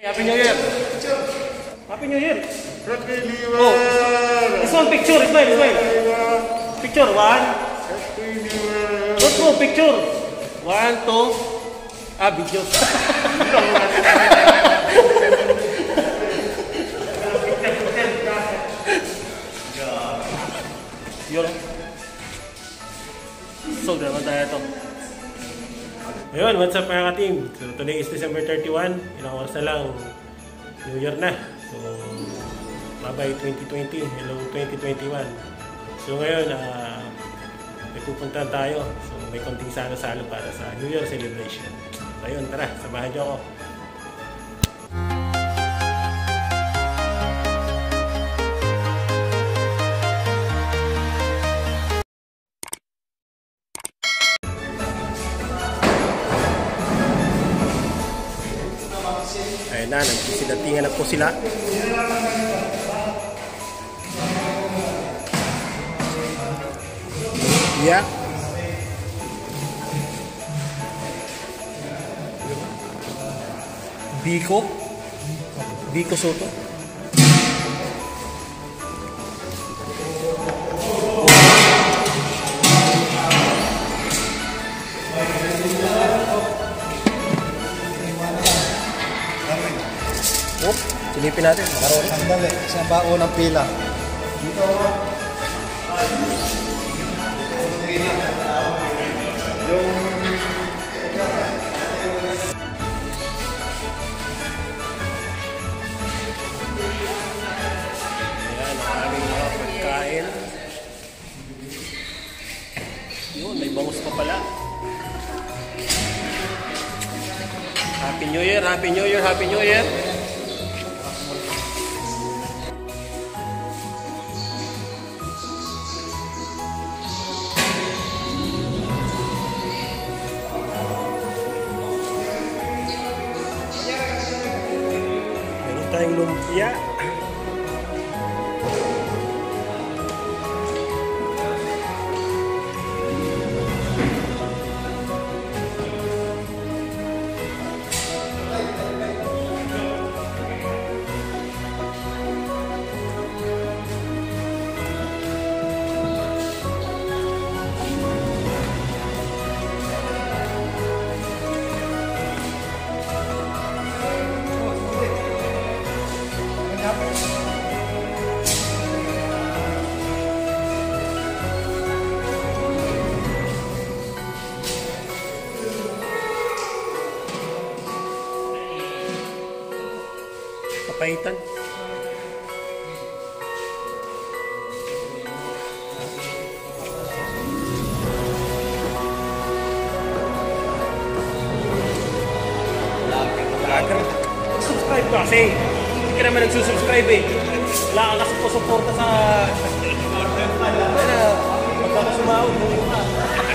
Happy New Year! Happy New Year! Happy New Year! Oh, this one picture, smile. Picture, one. Happy New Year! Let's go, picture. One, two. Video. Yun. So, naman tayo ito. Ayun, what's up mga ka-team? So, today is December 31. Ilang oras na lang. New Year na. So, bye-bye 2020. Hello 2021. So, ngayon, may pupuntahan tayo. So, may konting salo-salo para sa New Year celebration. So, ayun, tara, samahan niyo ako. Ayun na, nagsidatingan na po sila. Yeah. Biko Soto. Silipin natin, makaroon. Sandali, isang bao ng pila. Dito. Ayan, ang aming mga pagkain. Yun, may bangus pa pala. Happy New Year, Happy New Year, Happy New Year. Meron tayong lumpia. Papaitan. Subscribe ka kasi. Hindi ka naman nagsusubscribe eh. Wala ka kasi po suporta sa... Magkakasumawag mo yung ka.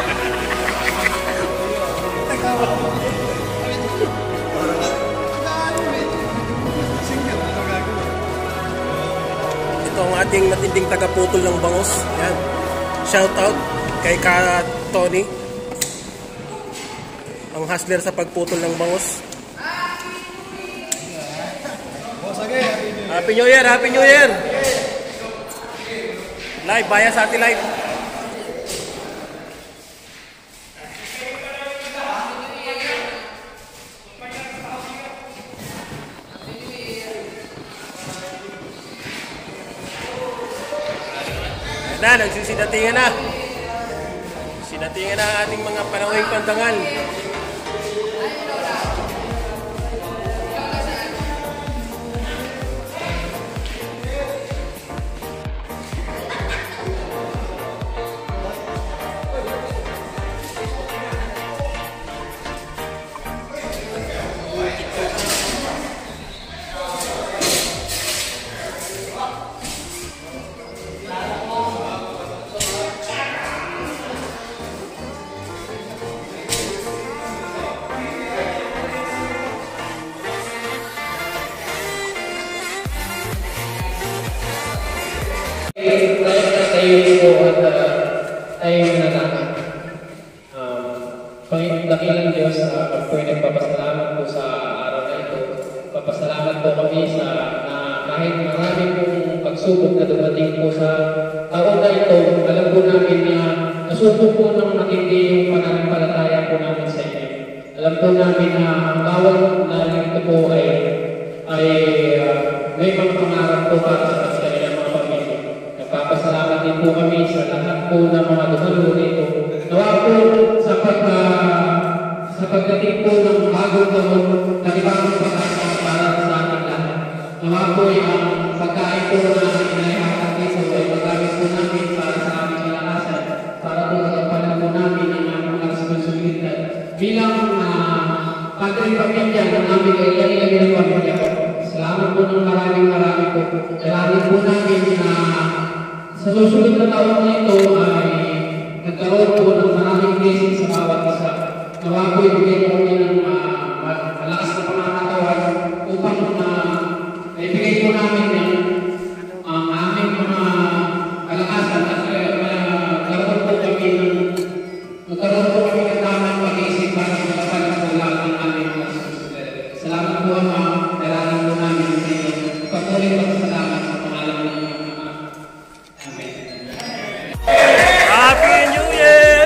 Ito ang ating matinding taga-putol ng bangus. Yan. Shout out kay Ka Tony. Ang hustler sa pagputol ng bangus. Happy New Year! Happy New Year! Live, Baya sa ating live. Na, nagsisidatingan na. Sidatingan na ang ating mga panawing pandangal. Tayo na natin. Panginoon, dakilang Diyos, pagko'y nagpapasalamat po sa araw na ito. Papasalamat po kami sa kahit marami pong pagsubok na dumating po sa taon na ito, alam po namin na nasubok po ng matindi yung pananampalataya po namin sa inyo. Alam po namin na ang bawat narito po ay may mga pangarap po para sa kanilang mga pamilya. Nagpapasalamat din po kami sa lahat po ng mga dumalo rito. Nawa po sa pagdating po ng bagong taon, nakibagong pagkasa para sa ating lahat. Nawa po yung pagkain po na inayakap dito ay magamit po namin para sa aming kalakasan, para po nagpapalan po namin ang aming mga responsibilidad. Bilang padre pamilya ng aming ilagay ng pamilya. Salamat po ng maraming po. Kailangan po namin na sa susunod na taon na ito ay nagkaroon po ng maraming blessing sa bawat isa. Nawa po ibigay po kami ng malakas na pangangatawan upang ibigay po namin ang aming mga kalakasan at nagkaroon po kami ng tamang pag-iisip para sa kapalit po lahat ng aming mga susunod. Salamat po Ama. Kailangan po namin patuloy pagsalamat sa pangalan ng Ama. Amen. Happy New Year!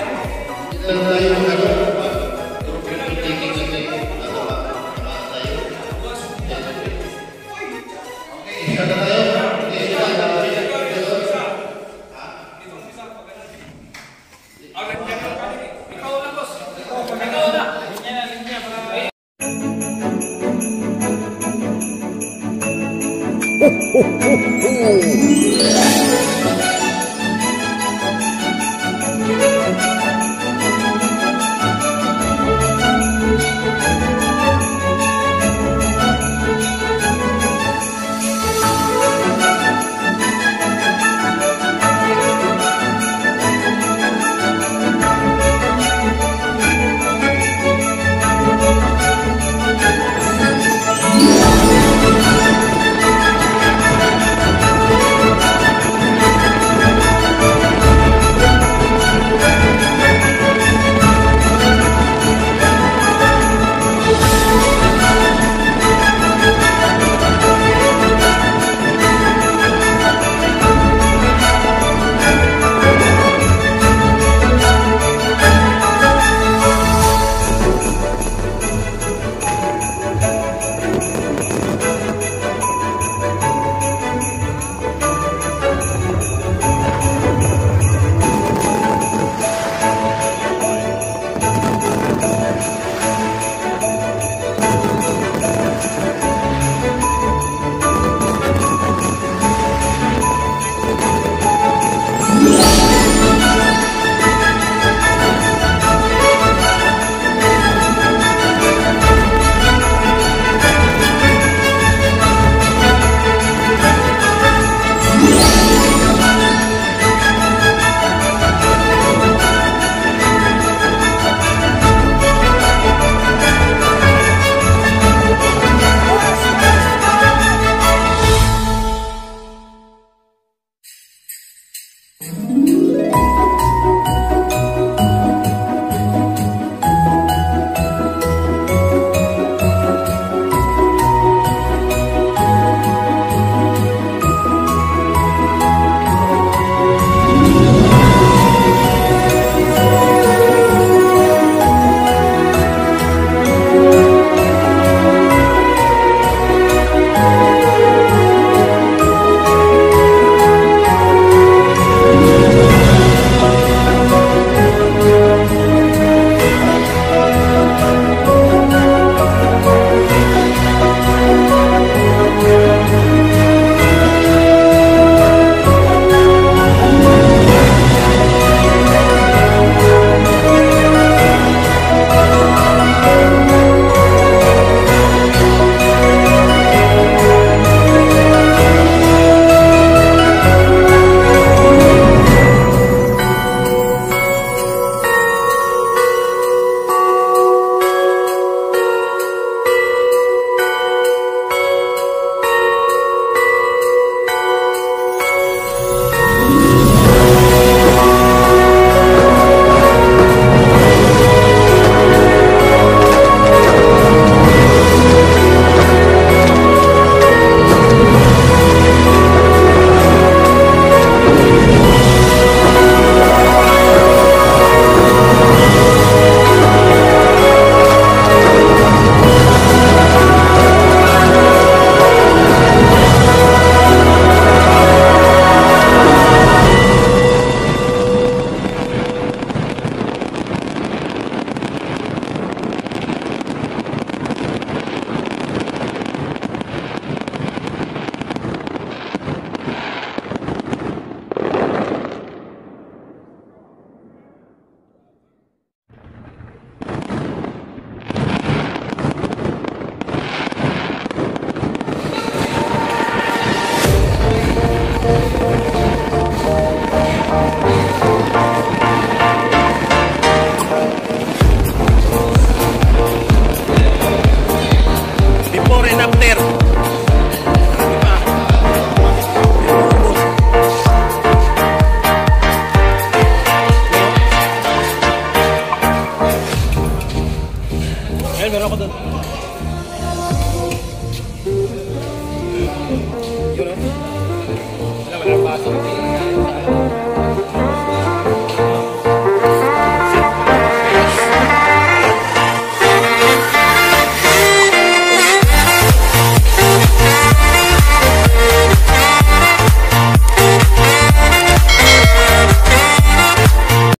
Ano ko doon?